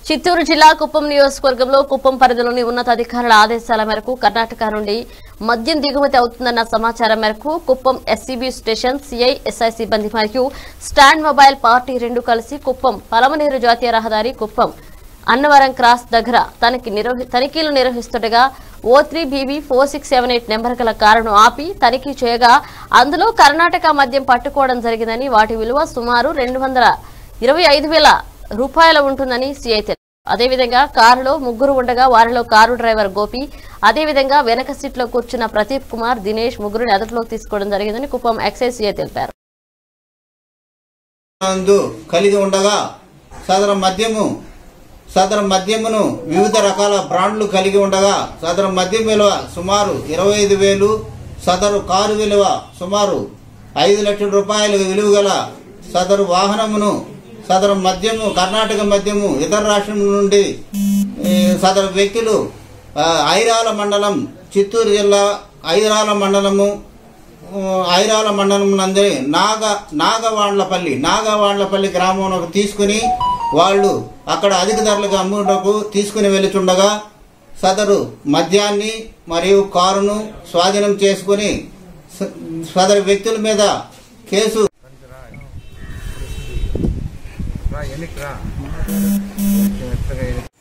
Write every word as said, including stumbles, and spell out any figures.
చిత్తూరు జిల్లా కుప్పం నియోజకవర్గంలో కుప్పం పరిధిలోని ఉన్నతాధికారుల ఆదేశాల మేరకు కర్ణాటక నుండి మద్యం దిగుమతి అవుతుందన్న సమాచారం మేరకు Kuppam SEB station CI SI సిబ్బంది మరియు స్టాండ్ మొబైల్ పార్టీ రెండు కలిసి కుప్పం పలమనేరు జాతీయ రహదారి కుప్పం అన్నవరం క్రాస్ దగ్గర తనిఖీలు నిర్వహిస్తుండగా ఓ three BB four six seven eight number గల కారును ఆపి తనిఖీ చేయగా అందులో కర్ణాటక మద్యం పట్టుకోవడం జరిగిందని వాటి విలువ సుమారు రెండు వందల ఇరవై ఐదు వేల రూపాయలు ఉంటుందని సిఐ తెలిపారు. అదేవిధంగా కారులో ముగ్గురు ఉండగా వారిలో కారు డ్రైవర్ గోపి అదేవిధంగా వెనక సీట్లో కూర్చున్న ప్రదీప్ కుమార్ దినేష్ ముగ్గురిని అదుపులోకి తీసుకోవడం జరిగిందని కుప్పం ఎక్సైజ్ సిఐ తెలిపారు. కలిగి ఉండగా సదరు మద్యము సదరు మద్యమును వివిధ రకాల బ్రాండ్లు కలిగి ఉండగా సదరు మద్యం విలువ సుమారు ఇరవై ఐదు వేలు సదరు కారు విలువ సుమారు ఐదు లక్షల రూపాయల విలువ గల సదరు వాహనమును సదరు మద్యము కర్ణాటక మద్యము ఇతర రాష్ట్రం నుండి సదరు వ్యక్తులు ఐరాల మండలం చిత్తూరు జిల్లా ఐరాల మండలము ఐరాల మండలం నందే నాగ నాగవాండ్లపల్లి నాగవాండ్లపల్లి గ్రామంలోకి తీసుకుని వాళ్ళు అక్కడ అధిక ధరలకు అమ్ముటకు తీసుకుని వెళుతుండగా సదరు మద్యాన్ని మరియు కారును స్వాధీనం చేసుకుని సదరు వ్యక్తుల మీద కేసు ఎన్నికరా